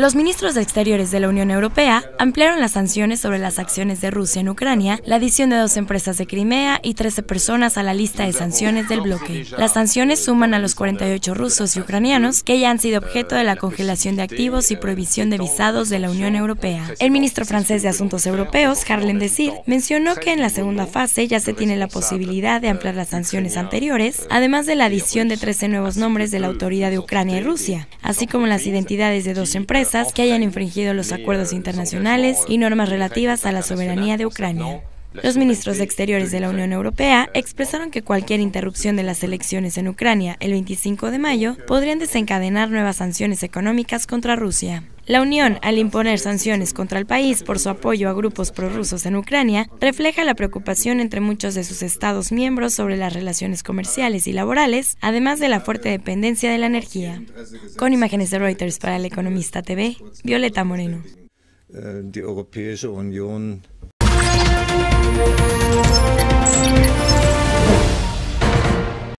Los ministros de Exteriores de la Unión Europea ampliaron las sanciones sobre las acciones de Rusia en Ucrania, la adición de 2 empresas de Crimea y 13 personas a la lista de sanciones del bloque. Las sanciones suman a los 48 rusos y ucranianos que ya han sido objeto de la congelación de activos y prohibición de visados de la Unión Europea. El ministro francés de Asuntos Europeos, Harlem Désir, mencionó que en la segunda fase ya se tiene la posibilidad de ampliar las sanciones anteriores, además de la adición de 13 nuevos nombres de la autoridad de Ucrania y Rusia, así como las identidades de 2 empresas que hayan infringido los acuerdos internacionales y normas relativas a la soberanía de Ucrania. Los ministros de Exteriores de la Unión Europea expresaron que cualquier interrupción de las elecciones en Ucrania el 25 de mayo podrían desencadenar nuevas sanciones económicas contra Rusia. La Unión, al imponer sanciones contra el país por su apoyo a grupos prorrusos en Ucrania, refleja la preocupación entre muchos de sus Estados miembros sobre las relaciones comerciales y laborales, además de la fuerte dependencia de la energía. Con imágenes de Reuters para El Economista TV, Violeta Moreno. Die Europäische Union